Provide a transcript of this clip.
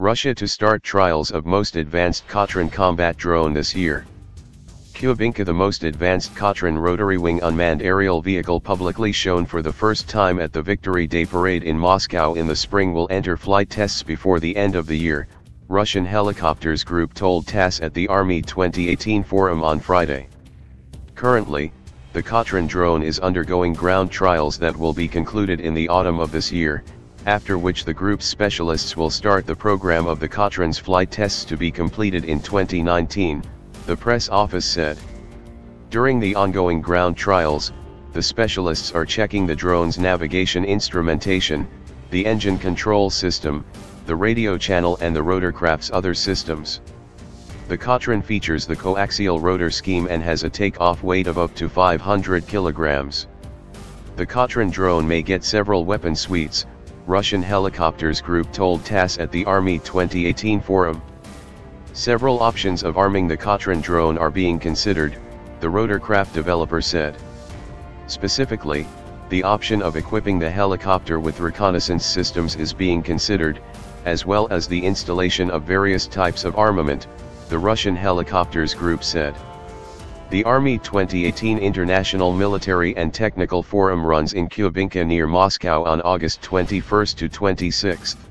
Russia to start trials of most advanced Khatron combat drone this year. Kubinka, the most advanced Khatron rotary wing unmanned aerial vehicle publicly shown for the first time at the Victory Day parade in Moscow in the spring, will enter flight tests before the end of the year, Russian Helicopters Group told TASS at the Army 2018 forum on Friday. Currently, the Khatron drone is undergoing ground trials that will be concluded in the autumn of this year, after which the group's specialists will start the program of the Khatron's flight tests to be completed in 2019, the press office said. During the ongoing ground trials, the specialists are checking the drone's navigation instrumentation, the engine control system, the radio channel and the rotorcraft's other systems. The Khatron features the coaxial rotor scheme and has a takeoff weight of up to 500 kilograms. The Khatron drone may get several weapon suites, Russian Helicopters Group told TASS at the Army 2018 forum. Several options of arming the Khatron drone are being considered, the rotorcraft developer said. Specifically, the option of equipping the helicopter with reconnaissance systems is being considered, as well as the installation of various types of armament, the Russian Helicopters Group said. The Army 2018 International Military and Technical Forum runs in Kubinka near Moscow on August 21 to 26.